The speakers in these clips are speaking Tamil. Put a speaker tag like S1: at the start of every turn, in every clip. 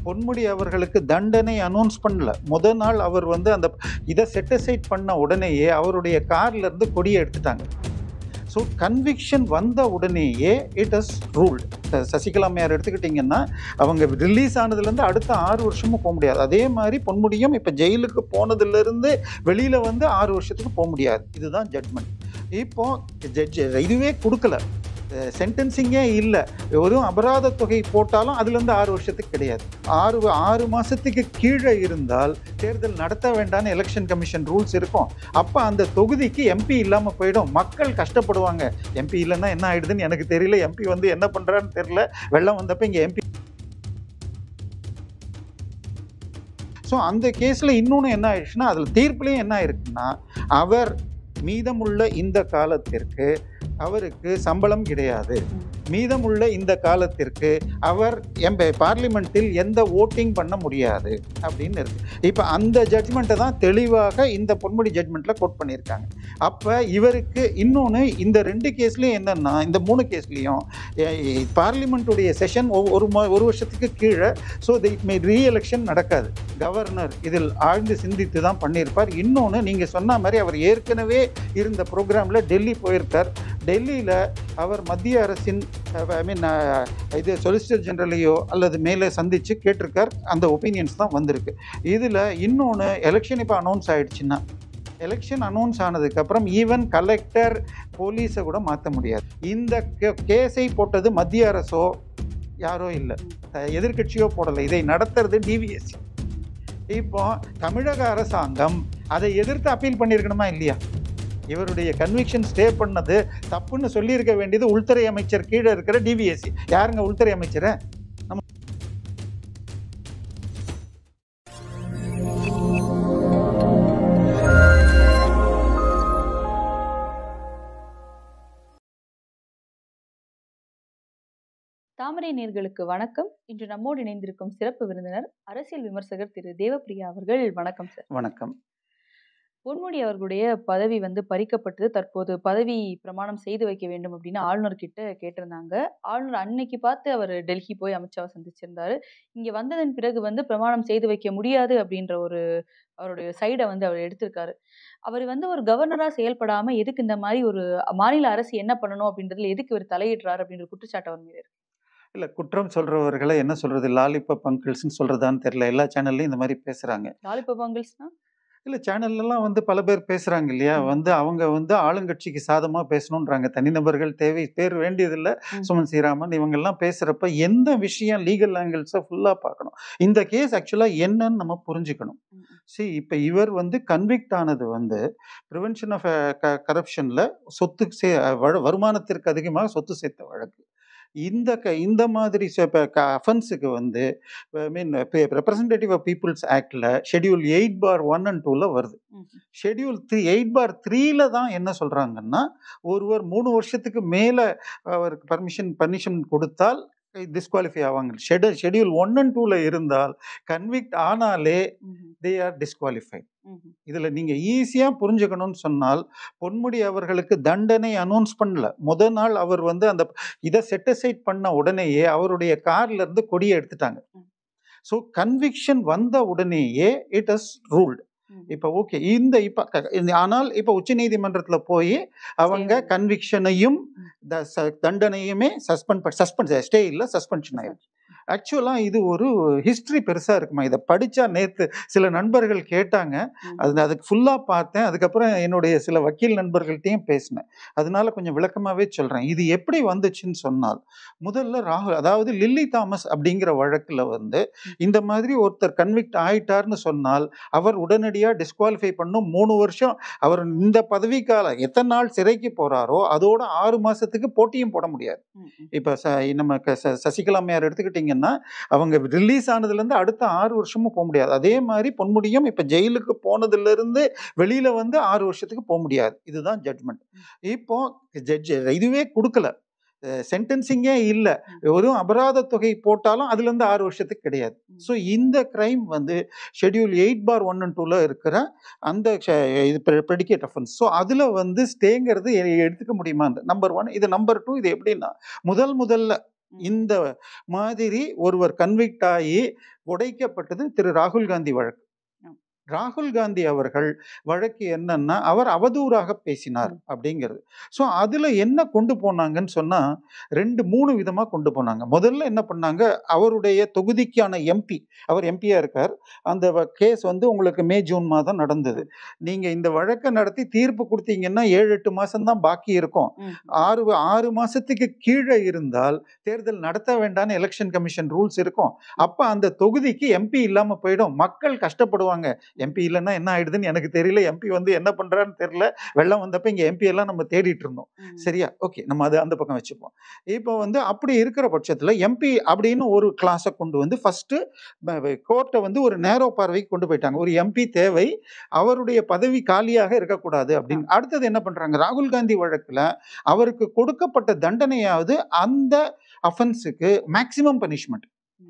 S1: பொன்முடி அவர்களுக்கு தண்டனை அனௌன்ஸ் பண்ணல. முதல் நாள் அவர் வந்து அந்த இதை செட்டிசைட் பண்ண உடனேயே அவருடைய கார்ல இருந்து கொடியை எடுத்துட்டாங்க. ஸோ கன்விக்ஷன் வந்த உடனேயே இட் இஸ் ரூல்டு. சசிகலா அம்மையார் எடுத்துக்கிட்டிங்கன்னா அவங்க ரிலீஸ் ஆனதுலேருந்து அடுத்த 6 வருஷமும் போக முடியாது. அதே மாதிரி பொன்முடியும் இப்போ ஜெயிலுக்கு போனதுலேருந்து வெளியில் வந்து 6 வருஷத்துக்கு போக முடியாது. இதுதான் ஜட்மெண்ட். இப்போ ஜட்ஜ் இதுவே கொடுக்கல, சென்டென்சிங்கே இல்லை, வெறும் அபராத தொகை போட்டாலும் அதுலேருந்து 6 வருஷத்துக்கு கிடையாது. 6 மாதத்துக்கு கீழே இருந்தால் தேர்தல் நடத்த வேண்டாம்னு எலெக்ஷன் கமிஷன் ரூல்ஸ் இருக்கும். அப்போ அந்த தொகுதிக்கு எம்பி இல்லாமல் போயிடும், மக்கள் கஷ்டப்படுவாங்க. எம்பி இல்லைன்னா என்ன ஆயிடுதுன்னு எனக்கு தெரியல, எம்பி வந்து என்ன பண்ணுறான்னு தெரியல. வெள்ளம் வந்தப்போ இங்கே எம்பி. ஸோ அந்த கேஸில் இன்னொன்று என்ன ஆயிடுச்சுன்னா, அதில் தீர்ப்புலேயும் என்ன ஆயிருக்குன்னா, அவர் மீதமுள்ள இந்த காலத்திற்கு அவருக்கு சம்பளம் கிடையாது, மீதமுள்ள இந்த காலத்திற்கு அவர் பார்லிமெண்ட்டில் எந்த ஓட்டிங் பண்ண முடியாது அப்படின்னு இருக்கு. இப்போ அந்த ஜட்ஜ்மெண்ட்டை தான் தெளிவாக இந்த பொன்முடி ஜட்ஜ்மெண்ட்டில் கோட் பண்ணியிருக்காங்க. அப்போ இவருக்கு இன்னொன்று இந்த 2 கேஸ்லேயும் என்னென்னா, இந்த 3 கேஸ்லேயும் பார்லிமெண்ட்டுடைய செஷன் ஒரு வருஷத்துக்கு கீழே. ஸோ இட் மே ரீஎலெக்ஷன் நடக்காது. கவர்னர் இதில் ஆழ்ந்து சிந்தித்து தான் பண்ணியிருப்பார். இன்னொன்று நீங்கள் சொன்ன மாதிரி அவர் ஏற்கனவே இருந்த ப்ரோக்ராமில் டெல்லி போயிருக்கார். டெல்லியில் அவர் மத்திய அரசின் இது சொலிசிட்டர் ஜெனரலையோ அல்லது மேலே சந்தித்து கேட்டிருக்கார். அந்த ஒப்பீனியன்ஸ் தான் வந்திருக்கு. இதில் இன்னொன்று, எலெக்ஷன் இப்போ அனௌன்ஸ் ஆகிடுச்சுன்னா, எலெக்ஷன் அனௌன்ஸ் ஆனதுக்கப்புறம் ஈவன் கலெக்டர் போலீஸை கூட மாற்ற முடியாது. இந்த கேஸை போட்டது மத்திய அரசோ யாரோ இல்லை, எதிர்கட்சியோ போடலை, இதை நடத்துறது டிவிஎஸ்சி. இப்போ தமிழக அரசாங்கம் அதை எதிர்த்து அப்பீல் பண்ணியிருக்கணுமா இல்லையா? இவருடைய கன்விக்ஷன் ஸ்டே பண்ணது தப்புன்னு சொல்லியிருக்க வேண்டியது உள்துறை அமைச்சர் கீழே இருக்கிற டிவிஎஸ்சி. யாருங்க உள்துறை அமைச்சரை?
S2: தாமரை நேயர்களுக்கு வணக்கம். இன்று நம்மோடு இணைந்திருக்கும் சிறப்பு விருந்தினர் அரசியல் விமர்சகர் திரு தேவப்பிரியா அவர்கள். வணக்கம் சார்.
S1: வணக்கம்.
S2: பொன்முடி அவர்களுடைய பதவி பறிக்கப்பட்டது. தற்போது பதவி பிரமாணம் செய்து வைக்க வேண்டும் அப்படின்னு ஆளுநர் கிட்ட கேட்டிருந்தாங்க. ஆளுநர் அன்னைக்கு பார்த்து அவர் டெல்லி போய் அமித்ஷாவை சந்திச்சிருந்தாரு. இங்க வந்ததன் பிறகு பிரமாணம் செய்து வைக்க முடியாது அப்படின்ற ஒரு அவருடைய சைடை அவர் எடுத்திருக்காரு. அவர் ஒரு கவர்னரா செயல்படாம எதுக்கு இந்த மாதிரி ஒரு மாநில அரசு என்ன பண்ணணும் அப்படின்றதுல எதுக்கு இவர் தலையிடுறாரு அப்படின்ற குற்றச்சாட்டு அவர் மீது இருக்கு.
S1: இல்லை, குற்றம் சொல்றவர்களை என்ன சொல்றது, லாலிபப் அங்கிள்ஸ்ன்னு சொல்றதான்னு தெரியல. எல்லா சேனல்லையும் இந்த மாதிரி பேசுறாங்க.
S2: லாலிபப் அங்கிள்ஸ்னா
S1: இல்லை, சேனல்லாம் பல பேர் பேசுறாங்க இல்லையா? அவங்க ஆளுங்கட்சிக்கு சாதமாக பேசணுன்றாங்க. தனிநபர்கள் பேர் வேண்டியதில்லை. சுமன் ஸ்ரீராமன் இவங்கெல்லாம் பேசுகிறப்ப எந்த விஷயம் லீகல் ஆங்கிள்ஸை ஃபுல்லாக பார்க்கணும். இந்த கேஸ் ஆக்சுவலாக என்னன்னு நம்ம புரிஞ்சுக்கணும். இப்போ இவர் கன்விக்ட் ஆனது ப்ரிவென்ஷன் ஆஃப் கரப்ஷனில் சொத்து வருமானத்திற்கு அதிகமாக சொத்து சேர்த்த வழக்கு. இந்த மாதிரி அஃபென்ஸுக்கு ரெப்ரசன்டேட்டிவ் ஆஃப் பீப்புள்ஸ் ஆக்டில் ஷெட்யூல் 8/1 and 2 வருது. ஷெட்யூல் 8/3 தான் என்ன சொல்கிறாங்கன்னா, ஒருவர் 3 வருஷத்துக்கு மேலே அவருக்கு பர்மிஷன் கொடுத்தால் டிஸ்குவாலிஃபை ஆவாங்க. ஷெட்யூல் 1 and 2 இருந்தால் கன்விக்ட் ஆனாலே தே ஆர் டிஸ்குவாலிஃபைட். இதில் நீங்கள் ஈஸியாக புரிஞ்சுக்கணும்னு சொன்னால், பொன்முடி அவர்களுக்கு தண்டனை அனௌன்ஸ் பண்ணல. முதல் நாள் அவர் அந்த இதை செட்டிசைட் பண்ண உடனேயே அவருடைய கார்ல இருந்து கொடியை எடுத்துட்டாங்க. ஸோ கன்விக்ஷன் வந்த உடனேயே இட் இஸ் ரூல்டு. இப்போ ஓகே, ஆனால் இப்போ உச்ச நீதிமன்றத்தில் போய் அவங்க கன்விக்ஷனையும் தண்டனையுமே சஸ்பெண்ட் ஸ்டே இல்லை, சஸ்பென்ஷன் ஆயிடுச்சு. ஆக்சுவலாக இது ஒரு ஹிஸ்ட்ரி பெருசாக இருக்குமா? இதை படித்தா நேற்று சில நண்பர்கள் கேட்டாங்க, அதுக்கு ஃபுல்லாக பார்த்தேன். அதுக்கப்புறம் என்னுடைய சில வக்கீல் நண்பர்கள்ட்டையும் பேசினேன். அதனால கொஞ்சம் விளக்கமாகவே சொல்கிறேன். இது எப்படி வந்துச்சுன்னு சொன்னால், முதல்ல ராகுல், அதாவது லில்லி தாமஸ் அப்படிங்கிற வழக்கில் இந்த மாதிரி ஒருத்தர் கன்விக்ட் ஆயிட்டார்னு சொன்னால் அவர் உடனடியாக டிஸ்குவாலிஃபை பண்ணும். 3 வருஷம் அவர் இந்த பதவிக்கால எத்தனை நாள் சிறைக்கு போகிறாரோ அதோட 6 மாதத்துக்கு போட்டியும் போட முடியாது. இப்போ நம்ம சசிகலா அம்மையார் எடுத்துக்கிட்டிங்கன்னா, அவங்க ரிலீஸ் ஆனதுலேருந்து அடுத்த 6 வருஷமும் போக முடியாது. அதே மாதிரி பொன்முடியும் இப்போ ஜெயிலுக்கு போனதுலேருந்து வெளியில் 6 வருஷத்துக்கு போக முடியாது. இதுதான் ஜட்மெண்ட். இப்போ ஜட்ஜ் இதுவே கொடுக்கல, சென்டென்சிங்கே இல்லை, வெறும் அபராத தொகை போட்டாலும் அதுலேருந்து 6 வருஷத்துக்கு கிடையாது. ஸோ இந்த கிரைம் ஷெட்யூல் 8/1 and 2 இருக்கிற அந்த இது ப்ரெடிகேட் அஃபென்ஸ். ஸோ அதில் ஸ்டேங்கிறது எடுத்துக்க முடியுமா? நம்பர் 1. இது நம்பர் 2, இது எப்படின்னா, முதல்ல இந்த மாதிரி ஒருவர் கன்விக்ட் ஆகி உடைக்கப்பட்டது திரு ராகுல் காந்தி வழக்கு.
S2: ஆம்.
S1: ராகுல் காந்தி அவர்கள் வழக்கு என்னன்னா, அவர் அவதூறாக பேசினார் அப்படிங்கிறது. ஸோ அதுல என்ன கொண்டு போனாங்கன்னு சொன்னா, 2, 3 விதமா கொண்டு போனாங்க. முதல்ல என்ன பண்ணாங்க, அவருடைய தொகுதிக்கான எம்பி, அவர் எம்பியா இருக்கார். அந்த கேஸ் வந்து உங்களுக்கு மே, ஜூன் மாதம் நடந்தது. நீங்க இந்த வழக்க நடத்தி தீர்ப்பு குடுத்தீங்கன்னா 7, 8 மாசம் தான் பாக்கி இருக்கும். 6 மாசத்துக்கு கீழ இருந்தால் தேர்தல் நடத்த வேண்டாம்னு எலெக்ஷன் கமிஷன் ரூல்ஸ் இருக்கும். அப்ப அந்த தொகுதிக்கு எம்பி இல்லாம போயிடும். மக்கள் கஷ்டப்படுவாங்க. எம்பி இல்லைன்னா என்ன ஆயிடுதுன்னு எனக்கு தெரியல. எம்பி வந்து என்ன பண்றான்னு தெரியல. வெள்ளம் வந்தப்ப இங்க எம்பி எல்லாம் நம்ம தேடிட்டு இருந்தோம். சரியா? ஓகே, நம்ம அது அந்த பக்கம் வச்சுப்போம். இப்போ வந்து அப்படி இருக்கிற பட்சத்துல எம்பி அப்படின்னு ஒரு கிளாஸை கொண்டு வந்து ஃபர்ஸ்ட் கோர்ட்டை வந்து ஒரு நேரோ பார்வைக்கு கொண்டு போயிட்டாங்க. ஒரு எம்பி தேவை, அவருடைய பதவி காலியாக இருக்கக்கூடாது அப்படின்னு. அடுத்தது என்ன பண்றாங்க, ராகுல் காந்தி வழக்குல அவருக்கு கொடுக்கப்பட்ட தண்டனையாவது அந்த அஃபென்ஸுக்கு மேக்சிமம் பனிஷ்மெண்ட்.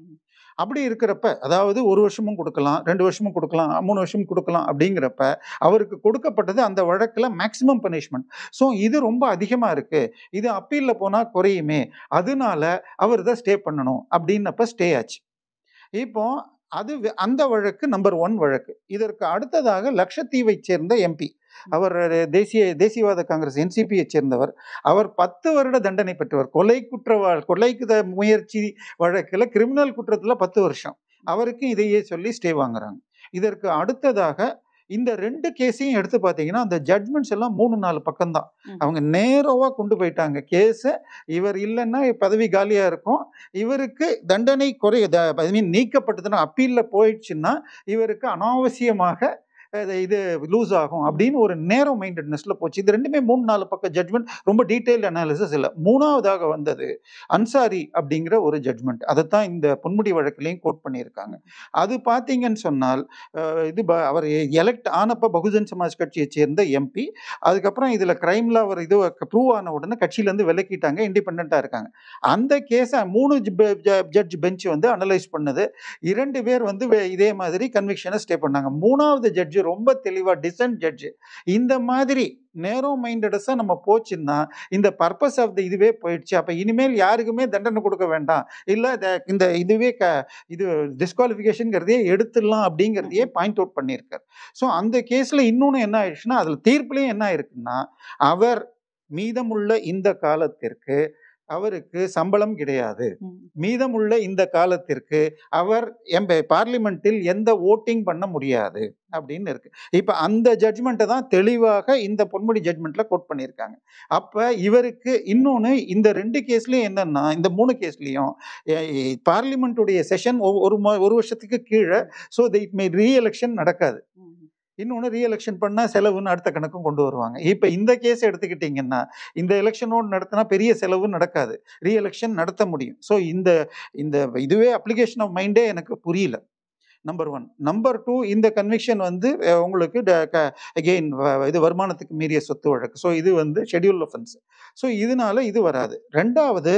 S1: அப்படி இருக்கிறப்ப, அதாவது 1 வருஷமும் கொடுக்கலாம், 2 வருஷமும் கொடுக்கலாம், 3 வருஷமும் கொடுக்கலாம் அப்படிங்கிறப்ப அவருக்கு கொடுக்கப்பட்டது அந்த வழக்குல மேக்சிமம் பனிஷ்மெண்ட். ஸோ இது ரொம்ப அதிகமா இருக்கு, இது அப்பீல்ல போனா குறையுமே, அதனால அவர் தான் ஸ்டே பண்ணணும் அப்படின்னப்ப ஸ்டே ஆச்சு. இப்போ அது அந்த வழக்கு நம்பர் 1 வழக்கு. இதற்கு அடுத்ததாக லட்சத்தீவை சேர்ந்த எம்பி, அவர் தேசியவாத காங்கிரஸ் என்சிபியை சேர்ந்தவர். அவர் 10 வருட தண்டனை பெற்றவர். கொலைக்கு முயற்சி வழக்குல கிரிமினல் குற்றத்துல 10 வருஷம். அவருக்கு இதையே சொல்லி ஸ்டே வாங்குறாங்க. இதற்கு அடுத்ததாக இந்த 2 கேஸையும் எடுத்து பார்த்தீங்கன்னா, அந்த ஜட்மெண்ட்ஸ் எல்லாம் 3, 4 பக்கம் தான். அவங்க நேரோவா கொண்டு போயிட்டாங்க கேஸ. இவர் இல்லைன்னா பதவி காலியா இருக்கும், இவருக்கு தண்டனை நீக்கப்பட்டதுன்னா, அப்பீல்ல போயிடுச்சுன்னா இவருக்கு அனாவசியமாக இது லூஸ் ஆகும் அப்படின்னு ஒரு நேரோ மைண்டட்னஸ்ல போச்சு. இது ரெண்டுமே 3, 4 பக்கம் ஜட்மெண்ட், ரொம்ப டீடைல் அனாலிசிஸ் இல்லை. மூணாவதாக வந்தது அன்சாரி அப்படிங்கிற ஒரு ஜட்மெண்ட். அதைத்தான் இந்த பொன்முடி வழக்கிலையும் கோட் பண்ணியிருக்காங்க. அது பார்த்தீங்கன்னு சொன்னால் இது அவர் எலெக்ட் ஆனப்ப பகுஜன் சமாஜ் கட்சியை சேர்ந்த எம்பி. அதுக்கப்புறம் இதுல கிரைம்ல அவர் இது ப்ரூவ் ஆன உடனே கட்சியிலேருந்து விலக்கிட்டாங்க, இண்டிபெண்டா இருக்காங்க. அந்த கேஸை 3 ஜட்ஜ் பெஞ்ச் வந்து அனலைஸ் பண்ணது. 2 பேர் வந்து இதே மாதிரி கன்விக்ஷனை ஸ்டே பண்ணாங்க. 3வது ஜட்ஜ் ரொம்ப தெளிவா, டிசன்ட் ஜட்ஜ், இந்த மாதிரி நேரோ மைண்டடஸா நம்ம போச்சுன்னா இந்த பர்பஸ் ஆஃப் த இதுவே போயிடுச்சு, அப்ப இனிமேல் யாருக்குமே தண்டனை கொடுக்க வேண்டாம், இல்ல இந்த இதுவே இது டிஸ்குவாலிஃபிகேஷன்ங்கிறதையே எடுத்துடலாம் அப்படிங்கிறதையே பாயிண்ட் அவுட் பண்ணியிருக்காரு. ஸோ அந்த கேஸ்ல இன்னொன்னு என்ன ஆயிடுச்சுன்னா, அதுல தீர்ப்புலையும் என்ன ஆயிருக்குன்னா, அவர் மீதமுள்ள இந்த காலத்திற்கு அவருக்கு சம்பளம் கிடையாது, மீதமுள்ள இந்த காலத்திற்கு அவர் பார்லிமெண்டில் எந்த ஓட்டிங் பண்ண முடியாது அப்படின்னு இருக்கு. இப்ப அந்த ஜட்ஜ்மெண்ட்டை தான் தெளிவாக இந்த பொன்முடி ஜட்ஜ்மெண்ட்ல கோட் பண்ணியிருக்காங்க. அப்ப இவருக்கு இன்னொன்னு, இந்த 2 கேஸ்லயும் என்னன்னா, இந்த 3 கேஸ்லயும் பார்லிமெண்ட்டுடைய செஷன் ஒரு வருஷத்துக்கு கீழே, ஸோ இட் மே ரீஎலெக்ஷன் நடக்காது. இன்னொன்று, ரீஎலெக்ஷன் பண்ணால் செலவுன்னு அடுத்த கணக்கும் கொண்டு வருவாங்க. இப்போ இந்த கேஸ் எடுத்துக்கிட்டிங்கன்னா, இந்த எலெக்ஷனோடு நடத்தினா பெரிய செலவு நடக்காது, ரீஎலெக்ஷன் நடத்த முடியும். ஸோ இந்த இதுவே அப்ளிகேஷன் ஆஃப் மைண்டே எனக்கு புரியல. நம்பர் 1. நம்பர் 2, இந்த கன்விக்ஷன் வந்து உங்களுக்கு அகெயின் இது வருமானத்துக்கு மீறிய சொத்து வழக்கு. ஸோ இது வந்து ஷெட்யூல் ஆஃபென்ஸ். ஸோ இதனால இது வராது. 2வது,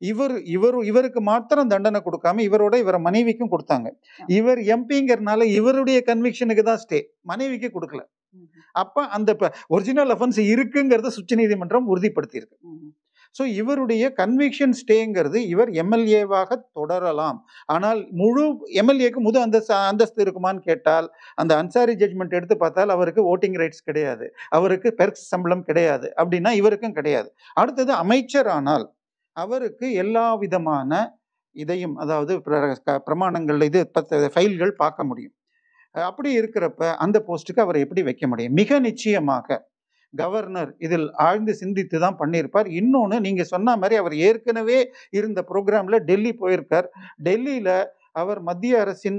S1: இவருக்கு மாத்திரம் தண்டனை கொடுக்காம இவரை மனைவிக்கும் கொடுத்தாங்க. இவர் எம்பிங்கிறதுனால இவருடைய கன்விக்ஷனுக்கு தான் ஸ்டே, மனைவிக்கு கொடுக்கல. அப்ப அந்த ஒரிஜினல் அஃபென்ஸ் இருக்குங்கிறத உச்சநீதிமன்றம் உறுதிப்படுத்தியிருக்கு. ஸோ இவருடைய கன்விக்ஷன் ஸ்டேங்கிறது, இவர் எம்எல்ஏவாக தொடரலாம். ஆனால் முழு எம்எல்ஏக்கு அந்தஸ்து இருக்குமான்னு கேட்டால், அந்த அன்சாரி ஜட்ஜ்மெண்ட் எடுத்து பார்த்தால் அவருக்கு ஓட்டிங் ரைட்ஸ் கிடையாது, அவருக்கு பெர்க்ஸ் சம்பளம் கிடையாது, அப்படின்னா இவருக்கும் கிடையாது. அடுத்தது, அமைச்சர் ஆனால் அவருக்கு எல்லா விதமான இதையும், அதாவது பிரமாணங்கள், இது ஃபைல்கள் பார்க்க முடியும். அப்படி இருக்கிறப்ப அந்த போஸ்ட்டுக்கு அவரை எப்படி வைக்க முடியும்? மிக நிச்சயமாக கவர்னர் இதில் ஆழ்ந்து சிந்தித்து தான் பண்ணியிருப்பார். இன்னொன்று, நீங்க சொன்ன மாதிரி அவர் ஏற்கனவே இருந்த ப்ரோக்ராம்ல டெல்லி போயிருக்கார். டெல்லியில அவர் மத்திய அரசின்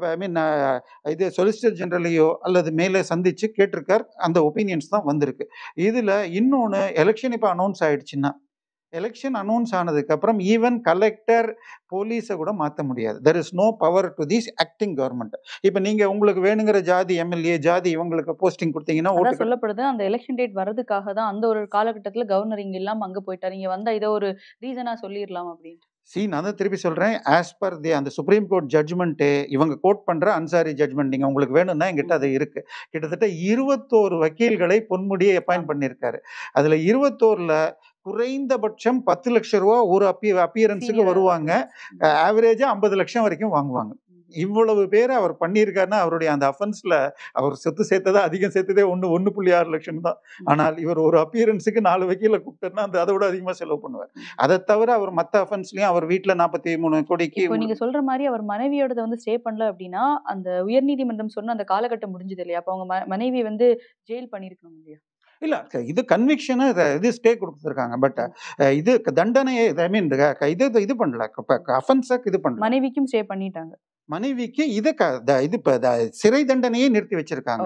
S1: இது சொலிசிட்டர் ஜெனரலையோ அல்லது மேலே சந்திச்சு கேட்டிருக்கார். அந்த ஒப்பீனியன்ஸ் தான் வந்திருக்கு. இதுல இன்னொன்று, எலெக்ஷன் இப்போ அனௌன்ஸ் ஆயிடுச்சுன்னா, எலெக்ஷன் அனௌன்ஸ் ஆனதுக்கு அப்புறம் ஈவன் கலெக்டர், போலீஸை கூட மாற்ற முடியாது. There is no power to this acting government. இப்போ நீங்க உங்களுக்கு வேணுங்கிற ஜாதி எம்எல்ஏ, ஜாதி இவங்களுக்கு போஸ்டிங் கொடுத்தீங்கன்னா ஓட்டு
S2: சொல்லப்படுது. அந்த எலெக்ஷன் டேட் வர்றதுக்காக தான் அந்த ஒரு காலகட்டத்தில் கவர்னர் இங்க இல்லாம அங்க போயிட்டாரு, இங்க வந்தா இதை ஒரு ரீசனா சொல்லிடலாம் அப்படின்னு.
S1: நான் தான் திருப்பி சொல்றேன், ஆஸ் பர் அந்த சுப்ரீம் கோர்ட் ஜட்ஜ்மெண்ட்டு, இவங்க கோட் பண்ற அன்சாரி ஜட்ஜ்மெண்ட், நீங்க உங்களுக்கு வேணும்னா எங்கிட்ட அது இருக்கு. கிட்டத்தட்ட 21 வக்கீல்களை பொன்முடியை அப்பாயிண்ட் பண்ணியிருக்காரு. அதுல 21ல குறைந்தபட்சம் 10 லட்சம் ரூபா ஒரு அப்பியரன்ஸுக்கு வருவாங்க. ஆவரேஜா 50 லட்சம் வரைக்கும் வாங்குவாங்க. இவ்வளவு பேரை அவர் பண்ணியிருக்காருன்னா அவருடைய அந்த அஃபென்ஸ்ல அவர் சொத்து சேர்த்ததா அதிகம் சேர்த்ததே 1.6 லட்சம் தான். ஆனால் இவர் ஒரு அப்பியரன்ஸுக்கு 4 வக்கீல கூப்பிட்டாருன்னா அதை விட அதிகமா செலவு பண்ணுவார். அதை தவிர அவர் மற்ற அஃபென்ஸ்லயும் அவர் வீட்டுல 43 கோடிக்கு
S2: இப்போ நீங்க சொல்ற மாதிரி அவர் மனைவியோட வந்து ஸ்டே பண்ணல அப்படின்னா அந்த உயர்நீதிமன்றம் சொன்ன அந்த காலகட்டம் முடிஞ்சது இல்லையா? அப்ப அவங்க மனைவி வந்து ஜெயில் பண்ணிருக்கணும் இல்லையா?
S1: இல்ல இது கன்விக்ஷன் இது ஸ்டே கொடுத்துருக்காங்க. பட் இது தண்டனையை ஐ மீன் இது பண்ணல, அஃபென்ஸ இது பண்ணல.
S2: மனைவிக்கும் ஸ்டே பண்ணிட்டாங்க.
S1: மனைவிக்கு இது சிறை தண்டனையே நிறுத்தி வச்சிருக்காங்க.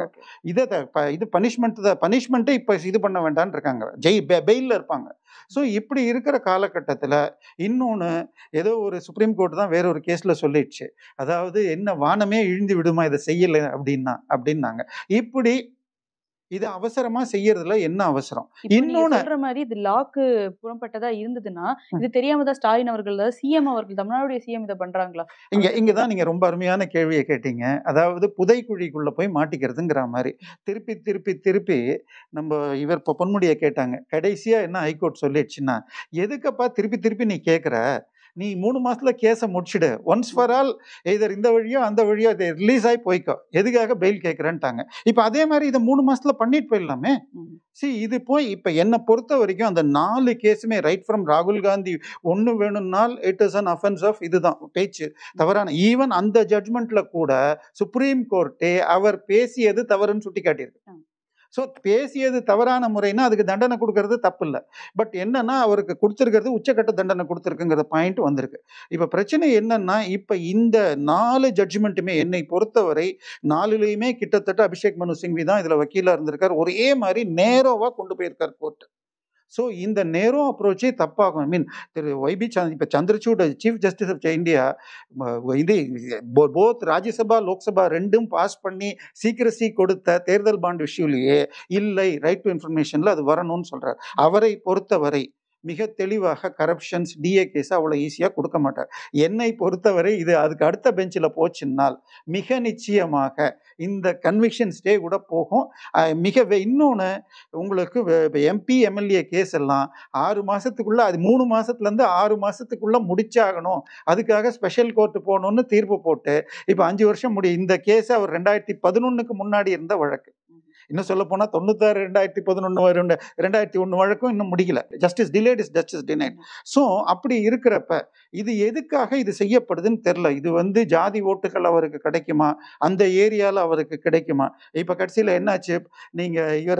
S1: இது பனிஷ்மெண்ட்டை இப்ப இது பண்ண வேண்டாம்னு இருக்காங்க. பெயில்ல இருப்பாங்க. ஸோ இப்படி இருக்கிற காலகட்டத்தில் இன்னொன்று ஏதோ ஒரு சுப்ரீம் கோர்ட் தான் வேற ஒரு கேஸ்ல சொல்லிடுச்சு. அதாவது என்ன வானமே இழிந்து விடுமா இதை செய்யலை அப்படின்னாங்க. இப்படி இது அவசரமா செய்யறதுல என்ன அவசரம்?
S2: இன்னொன்னு சொல்ற மாதிரி இது லாக்கு புறம்பட்டதா இருந்ததுன்னா இது தெரியாம தான் ஸ்டாலின் அவர்கள் சிஎம் அவர்கள் தமிழ்நாடுடைய சிஎம் இதை பண்றாங்களா?
S1: இங்கதான் நீங்க ரொம்ப அருமையான கேள்வியை கேட்டீங்க. அதாவது புதைக்குழிக்குள்ள போய் மாட்டிக்கிறதுங்கிற மாதிரி திருப்பி திருப்பி திருப்பி நம்ம இவர் பொன்முடியை கேட்டாங்க. கடைசியா என்ன ஹைகோர்ட் சொல்லிடுச்சுன்னா, எதுக்கப்பா திருப்பி திருப்பி நீ கேட்குற, நீ 3 மாசத்துல கேஸை முடிச்சிடு, ஒன்ஸ் ஃபார் ஆல் எதர் இந்த வழியோ அந்த வழியோ அதை ரிலீஸ் ஆகி போய்க்கோ, எதுக்காக பெயில் கேட்குறேன்ட்டாங்க. இப்போ அதே மாதிரி இதை 3 மாசத்துல பண்ணிட்டு போயிடலாமே. இது போய் இப்போ என்னை பொறுத்த வரைக்கும் அந்த 4 கேஸுமே ரைட் ஃப்ரம் ராகுல் காந்தி ஒன்று வேணும்னால் it is an offence of இதுதான் பேச்சு தவறான. ஈவன் அந்த ஜட்மெண்ட்ல கூட சுப்ரீம் கோர்ட்டே அவர் பேசியது தவறுன்னு சுட்டி காட்டியிருக்கு. ஸோ பேசியது தவறான முறைன்னா அதுக்கு தண்டனை கொடுக்கறது தப்பு இல்லை. பட் என்னன்னா அவருக்கு கொடுத்துருக்கிறது உச்சக்கட்ட தண்டனை கொடுத்துருக்குங்கிற பாயிண்ட் வந்திருக்கு. இப்போ பிரச்சனை என்னன்னா, இப்போ இந்த 4 ஜட்ஜ்மெண்ட்டுமே என்னை பொறுத்தவரை 4லையுமே கிட்டத்தட்ட அபிஷேக் மனு சிங்வி தான் இதில் வக்கீலாக இருந்திருக்கார். ஒரே மாதிரி நேரோவாக கொண்டு போயிருக்கார் கோர்ட்டு. ஸோ இந்த நேரோ அப்ரோச்சே தப்பாகும். ஐ மீன் திரு ஒய்பி இப்போ Chandrachud chief justice of India இது போத் ராஜ்யசபா லோக்சபா ரெண்டும் பாஸ் பண்ணி சீக்கிரசி கொடுத்த தேர்தல் பாண்ட் விஷயத்திலேயே இல்லை ரைட் டு இன்ஃபர்மேஷன்ல அது வரணும்னு சொல்றார். அவரை பொறுத்தவரை மிக தெளிவாக கரப்ஷன்ஸ் டிஏ கேஸ் அவ்வளோ ஈஸியாக கொடுக்க மாட்டார். என்னை பொறுத்தவரை இது அதுக்கு அடுத்த பெஞ்சில் போச்சுன்னால் மிக நிச்சயமாக இந்த கன்விக்ஷன் ஸ்டே கூட போகும். இன்னொன்று உங்களுக்கு எம்பி எம்எல்ஏ கேஸ் எல்லாம் 6 மாதத்துக்குள்ள, அது 3 மாதத்துலேருந்து 6 மாதத்துக்குள்ளே முடிச்சாகணும், அதுக்காக ஸ்பெஷல் கோர்ட்டு போகணுன்னு தீர்ப்பு போட்டு இப்போ 5 வருஷம் இந்த கேஸ் அவர் 2011க்கு முன்னாடி இருந்த வழக்கு. இன்னும் சொல்ல போனா 96 2011 2001 வழக்கும் இன்னும் முடிக்கல. Justice delayed is justice denied. So அப்படி இருக்கிறப்ப இது எதுக்காக இது செய்யப்படுதுன்னு தெரியல. இது ஜாதி ஓட்டுகள் அவருக்கு கிடைக்குமா, அந்த ஏரியாவில் அவருக்கு கிடைக்குமா? இப்போ கடைசியில் என்னாச்சு, நீங்க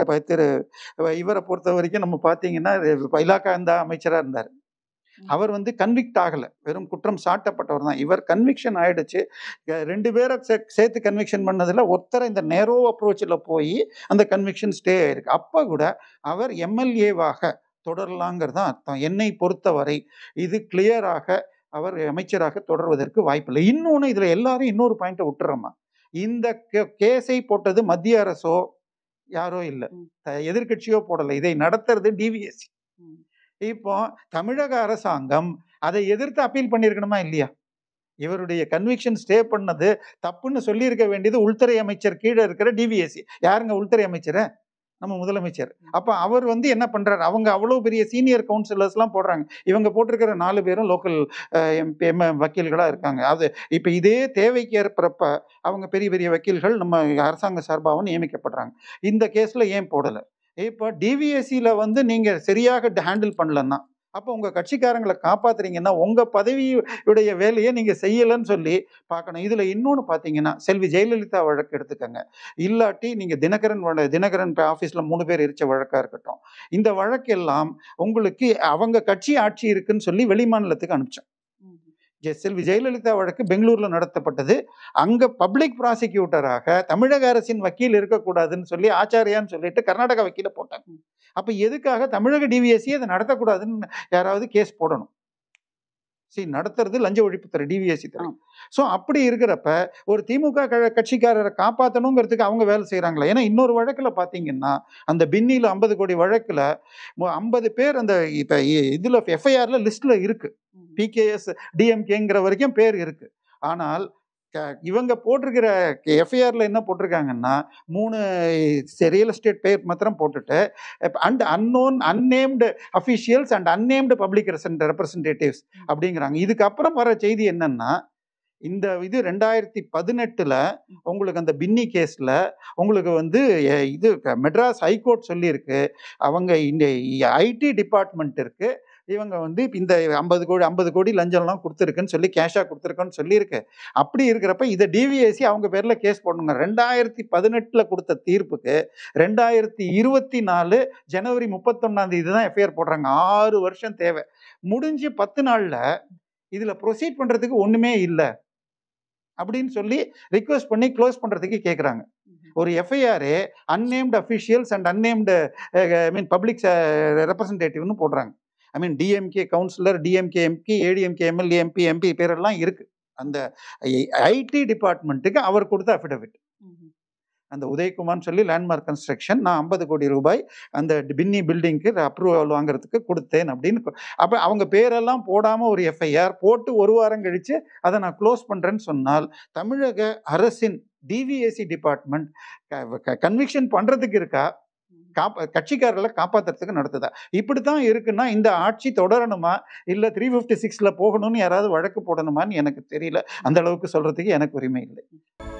S1: இவரை பொறுத்த வரைக்கும் நம்ம பார்த்தீங்கன்னா இலாக்கா இந்த அமைச்சராக இருந்தார். அவர் கன்விக்ட் ஆகலை, வெறும் குற்றம் சாட்டப்பட்டவர் தான். இவர் கன்விக்ஷன் ஆயிடுச்சு. 2 பேரை சேர்த்து கன்விக்ஷன் பண்ணதில் ஒருத்தரை இந்த நேரோ அப்ரோச்சில் போய் அந்த கன்விக்ஷன் ஸ்டே ஆயிருக்கு. அப்போ கூட அவர் எம்எல்ஏவாக தொடரலாங்கிறது தான் அர்த்தம். என்னை பொறுத்தவரை இது கிளியராக அவர் அமைச்சராக தொடர்வதற்கு வாய்ப்பில்லை. இன்னொன்று இதில் எல்லாரும் இன்னொரு பாயிண்ட்டை விட்டுறோமா, இந்த கேஸை போட்டது மத்திய அரசோ யாரோ இல்லை, எதிர்கட்சியோ போடலை, இதை நடத்துறது டிவிஎஸ்சி. இப்போ தமிழக அரசாங்கம் அதை எதிர்த்து அப்பீல் பண்ணியிருக்கணுமா இல்லையா? இவருடைய கன்விக்ஷன் ஸ்டே பண்ணது தப்புன்னு சொல்லியிருக்க வேண்டியது உள்துறை அமைச்சர் கீழே இருக்கிற டிவிஎஸ்சி. யாருங்க உள்துறை அமைச்சர்? நம்ம முதலமைச்சர். அப்போ அவர் என்ன பண்றாரு, அவங்க அவ்வளோ பெரிய சீனியர் கவுன்சிலர்ஸ்லாம் போடுறாங்க. இவங்க போட்டிருக்கிற 4 பேரும் லோக்கல் வக்கீல்களாக இருக்காங்க. அது இப்போ இதே தேவைக்கு ஏற்பறப்ப அவங்க பெரிய பெரிய வக்கீல்கள் நம்ம அரசாங்க சார்பாகவும் நியமிக்கப்படுறாங்க. இந்த கேஸில் ஏன் போடலை? இப்போ டிவிஎஸ்சியில் நீங்கள் சரியாக ஹேண்டில் பண்ணலன்னா, அப்போ உங்கள் கட்சிக்காரங்களை காப்பாற்றுறீங்கன்னா உங்கள் பதவியுடைய வேலையை நீங்கள் செய்யலைன்னு சொல்லி பார்க்கணும். இதில் இன்னொன்று பார்த்தீங்கன்னா, செல்வி ஜெயலலிதா வழக்கு எடுத்துக்கங்க, இல்லாட்டி நீங்கள் தினகரன் ஆஃபீஸில் 3 பேர் எரிச்ச வழக்காக இருக்கட்டும், இந்த வழக்கெல்லாம் உங்களுக்கு அவங்க கட்சி ஆட்சி இருக்குன்னு சொல்லி வெளிமாநிலத்துக்கு அனுப்பிச்சோம். செல்வி ஜெயலலிதா வழக்கு பெங்களூரில் நடத்தப்பட்டது. அங்கே பப்ளிக் ப்ராசிக்யூட்டராக தமிழக அரசின் வக்கீல் இருக்கக்கூடாதுன்னு சொல்லி ஆச்சாரியான்னு சொல்லிட்டு கர்நாடகா வக்கீலை போட்டாங்க. அப்போ எதுக்காக தமிழக டிவிஎஸ்சி அதை நடத்தக்கூடாதுன்னு யாராவது கேஸ் போடணும்? நடத்துறது லஞ்ச ஒழிப்புத்துறை டிவிஎஸ்சி துறை. ஸோ அப்படி இருக்கிறப்ப ஒரு திமுக கட்சிக்காரரை காப்பாற்றணுங்கிறதுக்கு அவங்க வேலை செய்கிறாங்களா? ஏன்னா இன்னொரு வழக்கில் பார்த்தீங்கன்னா, அந்த பின்னியில் 50 கோடி வழக்கில் 50 பேர் அந்த இப்போ இதில் எஃப்ஐஆர்ல லிஸ்ட்ல இருக்கு. பிகேஎஸ் டிஎம்கேங்கிற வரைக்கும் பேர் இருக்கு. ஆனால் இவங்க போட்டிருக்கிற எஃப்ஐஆர்ல என்ன போட்டிருக்காங்கன்னா, 3 ரியல் எஸ்டேட் பேர் மாத்திரம் போட்டுட்டு and unnamed officials and unnamed public representatives அப்படிங்கிறாங்க. இதுக்கப்புறம் வர செய்தி என்னன்னா, இந்த இது 2018ல் உங்களுக்கு அந்த பின்னி கேஸ்ல உங்களுக்கு வந்து இது மெட்ராஸ் ஹைகோர்ட் சொல்லியிருக்கு, அவங்க இந்த ஐடி டிபார்ட்மெண்ட் இருக்கு, இவங்க வந்து இந்த 50 கோடி லஞ்சம்லாம் கொடுத்துருக்குன்னு சொல்லி கேஷா கொடுத்துருக்கோன்னு சொல்லியிருக்கு. அப்படி இருக்கிறப்ப இதை டிவிஎஸ்சி அவங்க பேர்ல கேஸ் போடணுங்க. 2018ல் கொடுத்த தீர்ப்புக்கு 2024 ஜனவரி 31 தான் எஃப்ஐஆர் போடுறாங்க. 6 வருஷம் தேவை. முடிஞ்சு 10 நாள்ல இதுல ப்ரொசீட் பண்றதுக்கு ஒண்ணுமே இல்லை அப்படின்னு சொல்லி ரிக்வெஸ்ட் பண்ணி க்ளோஸ் பண்றதுக்கு கேட்குறாங்க. ஒரு FIR unnamed officials and unnamed public ரெப்ரசன்டேட்டிவ்னு போடுறாங்க. DMK councillor, DMK MP, ADMK MLA, MP பேரெல்லாம் இருக்கு. அந்த ஐடி டிபார்ட்மெண்ட்டுக்கு அவர் கொடுத்த அஃபிடவிட். அந்த உதயகுமார்னு சொல்லி லேண்ட்மார்க் கன்ஸ்ட்ரக்ஷன் நான் 50 கோடி ரூபாய் அந்த பின்னி பில்டிங்க்கு அப்ரூவல் வாங்குறதுக்கு கொடுத்தேன் அப்படின்னு. அப்போ அவங்க பேரெல்லாம் போடாமல் ஒரு எஃப்ஐஆர் போட்டு ஒரு வாரம் கழித்து அதை நான் க்ளோஸ் பண்ணுறேன்னு சொன்னால் தமிழக அரசின் டிவிஎஸ்சி டிபார்ட்மெண்ட் கன்விக்ஷன் பண்ணுறதுக்கு இருக்கா, கட்சிக்காரர்களை காப்பாற்றுறதுக்கு நடத்துதா? இப்படித்தான் இருக்குன்னா இந்த ஆட்சி தொடரணுமா இல்லை 356ல் போகணும்னு யாராவது வழக்கு போடணுமான்னு எனக்கு தெரியல. அந்த அளவுக்கு சொல்கிறதுக்கு எனக்கு உரிமை இல்லை.